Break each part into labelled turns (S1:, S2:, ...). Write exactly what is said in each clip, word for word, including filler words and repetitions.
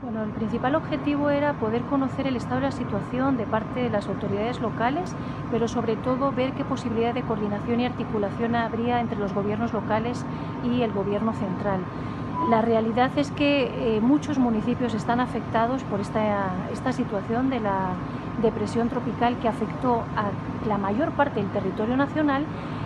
S1: Bueno, el principal objetivo era poder conocer el estado de la situación de parte de las autoridades locales, pero sobre todo ver qué posibilidad de coordinación y articulación habría entre los gobiernos locales y el gobierno central. La realidad es que eh, muchos municipios están afectados por esta, esta situación de la depresión tropical que afectó a la mayor parte del territorio nacional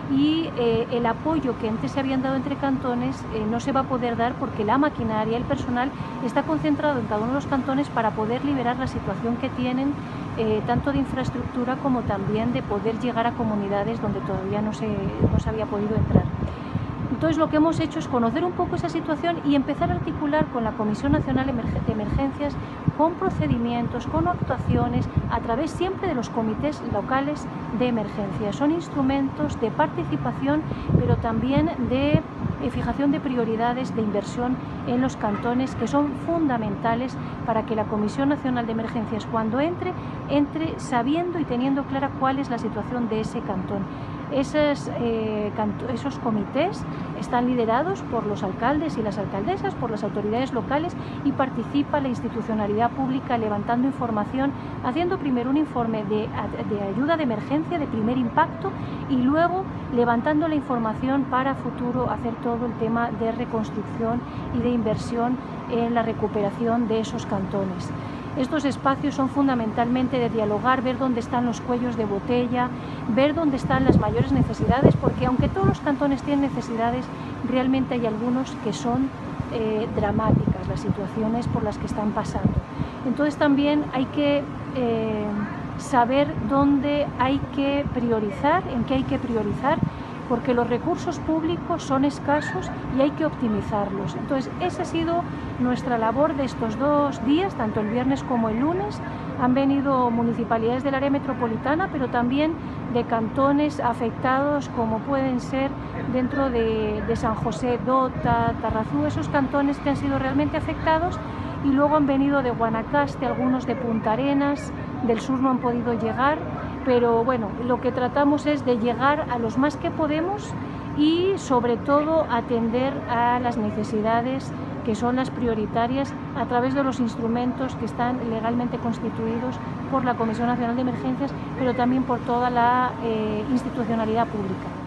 S1: y eh, el apoyo que antes se habían dado entre cantones eh, no se va a poder dar porque la maquinaria, el personal está concentrado en cada uno de los cantones para poder liberar la situación que tienen eh, tanto de infraestructura como también de poder llegar a comunidades donde todavía no se, no se había podido entrar. Entonces lo que hemos hecho es conocer un poco esa situación y empezar a articular con la Comisión Nacional de Emergencias, con procedimientos, con actuaciones, a través siempre de los comités locales de emergencia. Son instrumentos de participación, pero también de fijación de prioridades de inversión en los cantones que son fundamentales para que la Comisión Nacional de Emergencias, cuando entre, entre sabiendo y teniendo clara cuál es la situación de ese cantón. Esos, eh, esos comités están liderados por los alcaldes y las alcaldesas, por las autoridades locales, y participa la institucionalidad pública levantando información, haciendo primero un informe de, de ayuda de emergencia de primer impacto y luego levantando la información para futuro hacer todo el tema de reconstrucción y de inversión en la recuperación de esos cantones. Estos espacios son fundamentalmente de dialogar, ver dónde están los cuellos de botella, ver dónde están las mayores necesidades, porque aunque todos los cantones tienen necesidades, realmente hay algunos que son eh, dramáticas, las situaciones por las que están pasando. Entonces también hay que eh, saber dónde hay que priorizar, en qué hay que priorizar, porque los recursos públicos son escasos y hay que optimizarlos. Entonces, esa ha sido nuestra labor de estos dos días, tanto el viernes como el lunes. Han venido municipalidades del área metropolitana, pero también de cantones afectados, como pueden ser dentro de, de San José, Dota, Tarrazú, esos cantones que han sido realmente afectados, y luego han venido de Guanacaste, algunos de Punta Arenas, del sur no han podido llegar, pero bueno, lo que tratamos es de llegar a los más que podemos y sobre todo atender a las necesidades que son las prioritarias a través de los instrumentos que están legalmente constituidos por la Comisión Nacional de Emergencias, pero también por toda la eh, institucionalidad pública.